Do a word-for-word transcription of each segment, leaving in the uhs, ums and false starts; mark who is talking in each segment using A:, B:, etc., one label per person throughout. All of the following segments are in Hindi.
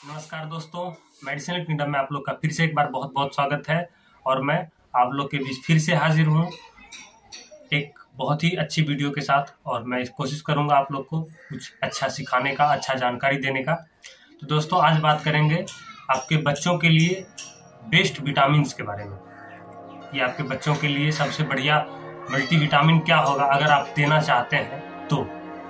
A: नमस्कार दोस्तों, मेडिसिनल किंगडम में आप लोग का फिर से एक बार बहुत बहुत स्वागत है। और मैं आप लोग के बीच फिर से हाजिर हूँ एक बहुत ही अच्छी वीडियो के साथ। और मैं कोशिश करूँगा आप लोग को कुछ अच्छा सिखाने का, अच्छा जानकारी देने का। तो दोस्तों, आज बात करेंगे आपके बच्चों के लिए बेस्ट विटामिन्स के बारे में कि आपके बच्चों के लिए सबसे बढ़िया मल्टीविटामिन क्या होगा अगर आप देना चाहते हैं तो।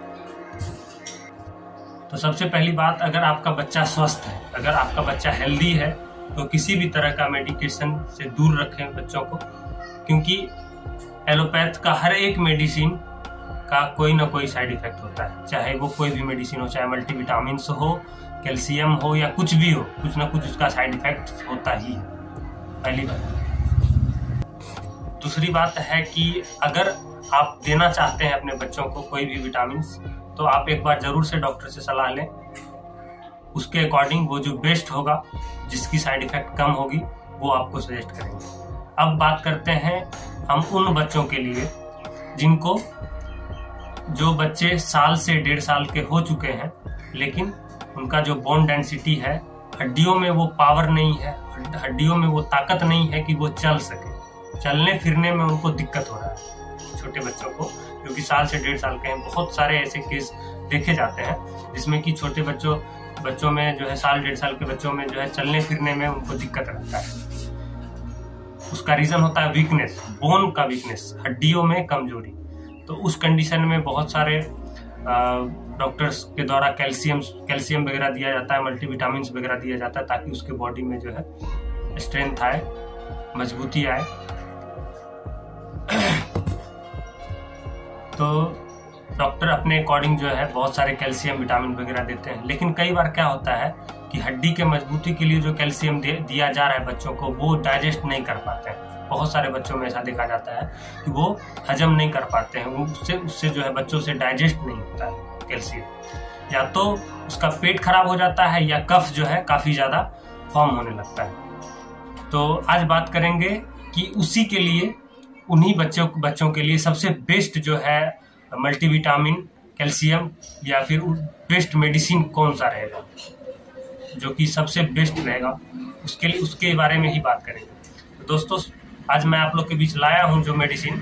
A: तो सबसे पहली बात, अगर आपका बच्चा स्वस्थ है, अगर आपका बच्चा हेल्दी है, तो किसी भी तरह का मेडिकेशन से दूर रखें बच्चों को, क्योंकि एलोपैथ का हर एक मेडिसिन का कोई ना कोई साइड इफेक्ट होता है। चाहे वो कोई भी मेडिसिन हो, चाहे मल्टीविटामिन हो, कैल्शियम हो या कुछ भी हो, कुछ ना कुछ उसका साइड इफेक्ट होता ही है, पहली बात। दूसरी बात है कि अगर आप देना चाहते हैं अपने बच्चों को कोई भी विटामिन, तो आप एक बार जरूर से डॉक्टर से सलाह लें। उसके अकॉर्डिंग वो जो बेस्ट होगा, जिसकी साइड इफेक्ट कम होगी, वो आपको सजेस्ट करेंगे। अब बात करते हैं हम उन बच्चों के लिए जिनको जो बच्चे साल से डेढ़ साल के हो चुके हैं, लेकिन उनका जो बोन डेंसिटी है, हड्डियों में वो पावर नहीं है, हड्डियों में वो ताकत नहीं है कि वो चल सके, चलने फिरने में उनको दिक्कत हो रहा है। छोटे बच्चों को क्योंकि साल से डेढ़ साल के हैं, बहुत सारे ऐसे केस देखे जाते हैं जिसमें कि छोटे बच्चों बच्चों में जो है, साल डेढ़ साल के बच्चों में जो है चलने फिरने में उनको दिक्कत रहता है। उसका रीजन होता है वीकनेस, बोन का वीकनेस, हड्डियों में कमजोरी। तो उस कंडीशन में बहुत सारे डॉक्टर्स के द्वारा कैल्शियम कैल्शियम वगैरह दिया जाता है, मल्टीविटामिन वगैरह दिया जाता है, ताकि उसके बॉडी में जो है स्ट्रेंथ आए, मजबूती आए। तो डॉक्टर अपने अकॉर्डिंग जो है बहुत सारे कैल्शियम विटामिन वगैरह देते हैं, लेकिन कई बार क्या होता है कि हड्डी के मजबूती के लिए जो कैल्शियम दिया जा रहा है बच्चों को, वो डाइजेस्ट नहीं कर पाते हैं। बहुत सारे बच्चों में ऐसा देखा जाता है कि वो हजम नहीं कर पाते हैं, उससे उससे जो है बच्चों से डाइजेस्ट नहीं होता है कैल्शियम। या तो उसका पेट खराब हो जाता है, या कफ जो है काफी ज्यादा फॉर्म होने लगता है। तो आज बात करेंगे कि उसी के लिए, उन्हीं बच्चों बच्चों के लिए सबसे बेस्ट जो है मल्टीविटामिन, कैल्शियम या फिर बेस्ट मेडिसिन कौन सा रहेगा, जो कि सबसे बेस्ट रहेगा, उसके लिए उसके बारे में ही बात करेंगे। तो दोस्तों, आज मैं आप लोग के बीच लाया हूं जो मेडिसिन,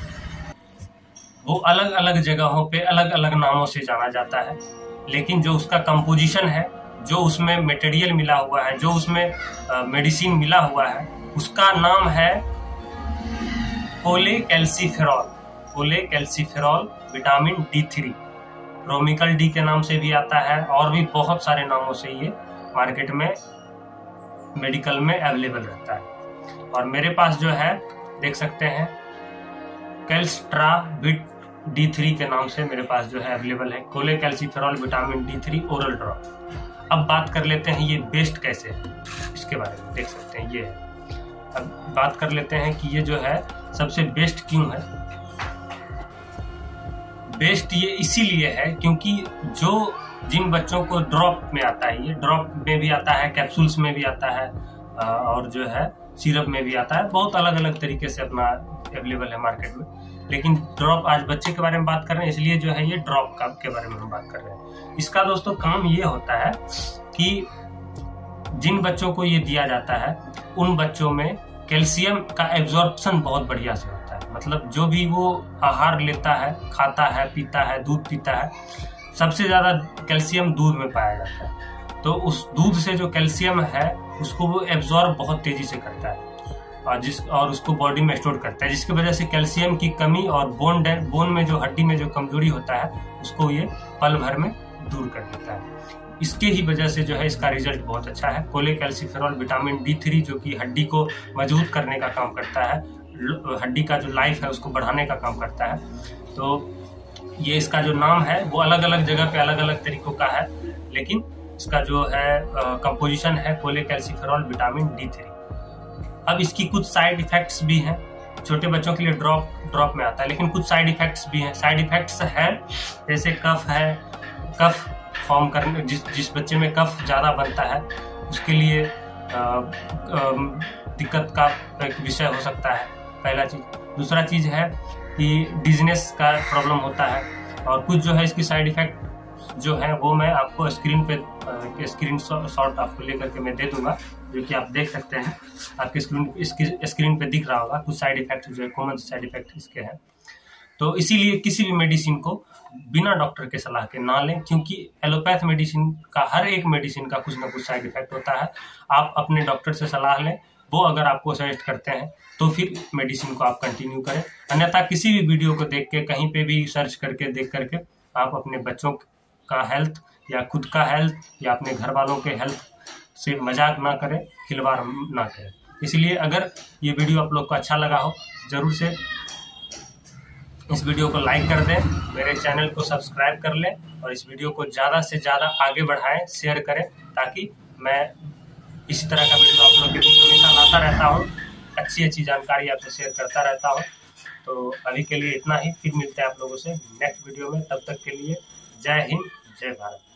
A: वो अलग अलग जगहों पे अलग अलग नामों से जाना जाता है, लेकिन जो उसका कंपोजिशन है, जो उसमें मटेरियल मिला हुआ है, जो उसमें मेडिसिन मिला हुआ है, उसका नाम है cholecalciferol. Cholecalciferol vitamin D three, रोमिकल डी के नाम से भी आता है, और भी बहुत सारे नामों से ये मार्केट में, मेडिकल में अवेलेबल रहता है। और मेरे पास जो है देख सकते हैं, कैल्स्ट्रा विट डी थ्री के नाम से मेरे पास जो है अवेलेबल है, cholecalciferol vitamin D three oral drop. अब बात कर लेते हैं ये बेस्ट कैसे है, इसके बारे में देख सकते हैं ये है। अब बात कर लेते हैं कि ये जो है सबसे बेस्ट क्यों है। बेस्ट ये इसीलिए है क्योंकि जो जिन बच्चों को ड्रॉप में आता है, ये ड्रॉप में भी आता है, कैप्सूल्स में भी आता है, और जो है सिरप में भी आता है, बहुत अलग अलग तरीके से अपना अवेलेबल है मार्केट में। लेकिन ड्रॉप, आज बच्चे के बारे में बात कर रहे हैं, इसलिए जो है ये ड्रॉप का के बारे में हम बात कर रहे हैं। इसका दोस्तों काम ये होता है कि जिन बच्चों को ये दिया जाता है, उन बच्चों में कैल्शियम का एब्जॉर्प्शन बहुत बढ़िया से होता है। मतलब जो भी वो आहार लेता है, खाता है, पीता है, दूध पीता है, सबसे ज्यादा कैल्शियम दूध में पाया जाता है। तो उस दूध से जो कैल्शियम है, उसको वो एब्जॉर्ब बहुत तेजी से करता है, और जिस और उसको बॉडी में स्टोर करता है, जिसकी वजह से कैल्शियम की कमी और बोन बोन में जो हड्डी में जो कमजोरी होता है, उसको ये पल भर में दूर कर देता है। इसके ही वजह से जो है इसका रिजल्ट बहुत अच्छा है। कोलेकैल्सिफेरॉल विटामिन डी थ्री, जो कि हड्डी को मजबूत करने का काम करता है, हड्डी का जो लाइफ है उसको बढ़ाने का काम करता है। तो ये इसका जो नाम है वो अलग अलग जगह पे अलग अलग तरीकों का है, लेकिन इसका जो है कंपोजिशन है कोलेकैल्सिफेरॉल विटामिन डी थ्री। अब इसकी कुछ साइड इफेक्ट्स भी हैं। छोटे बच्चों के लिए ड्रॉप ड्रॉप में आता है, लेकिन कुछ साइड इफेक्ट्स भी हैं। साइड इफेक्ट्स हैं जैसे कफ है, कफ फॉर्म करने, जिस जिस बच्चे में कफ ज़्यादा बनता है, उसके लिए आ, आ, दिक्कत का एक विषय हो सकता है, पहला चीज़। दूसरा चीज़ है कि डिजीनेस का प्रॉब्लम होता है, और कुछ जो है इसकी साइड इफेक्ट जो है वो मैं आपको स्क्रीन पे स्क्रीन शॉट आपको लेकर के मैं दे दूंगा, जो कि आप देख सकते हैं। आपके स्क्रीन इसकी स्क्रीन पे दिख रहा होगा कुछ साइड इफेक्ट जो है, कॉमन साइड इफेक्ट इसके हैं। तो इसीलिए किसी भी मेडिसिन को बिना डॉक्टर के सलाह के ना लें, क्योंकि एलोपैथ मेडिसिन का हर एक मेडिसिन का कुछ ना कुछ साइड इफेक्ट होता है। आप अपने डॉक्टर से सलाह लें, वो अगर आपको सजेस्ट करते हैं तो फिर मेडिसिन को आप कंटिन्यू करें, अन्यथा किसी भी वीडियो को देख के कहीं पे भी सर्च करके देख करके आप अपने बच्चों का हेल्थ या खुद का हेल्थ या अपने घर वालों के हेल्थ से मजाक ना करें, खिलवाड़ ना करें। इसलिए अगर ये वीडियो आप लोग को अच्छा लगा हो, ज़रूर से इस वीडियो को लाइक कर दें, मेरे चैनल को सब्सक्राइब कर लें और इस वीडियो को ज़्यादा से ज़्यादा आगे बढ़ाएं, शेयर करें, ताकि मैं इसी तरह का वीडियो आप लोग के बीच हमेशा लाता रहता हूँ, अच्छी अच्छी जानकारी आपसे शेयर करता रहता हूँ। तो अभी के लिए इतना ही, फिर मिलते हैं आप लोगों से नेक्स्ट वीडियो में। तब तक के लिए जय हिंद, जय भारत।